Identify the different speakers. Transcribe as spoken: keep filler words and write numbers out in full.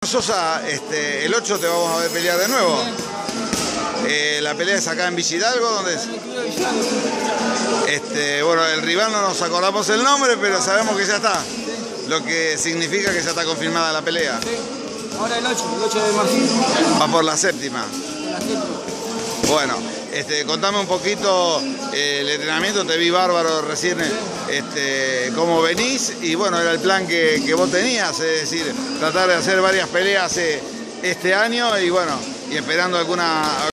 Speaker 1: Sosa, este, el ocho te vamos a ver pelear de nuevo. Eh, la pelea es acá en Villa Hidalgo, ¿dónde es? Este, bueno, el rival no nos acordamos el nombre, pero sabemos que ya está. Lo que significa que ya está confirmada la pelea.
Speaker 2: Ahora el ocho, el ocho de marzo.
Speaker 1: Va por la séptima.
Speaker 2: La séptima.
Speaker 1: Bueno, este, contame un poquito eh, el entrenamiento, te vi bárbaro recién, este, cómo venís, y bueno, era el plan que, que vos tenías, es decir, tratar de hacer varias peleas eh, este año y bueno, y esperando alguna...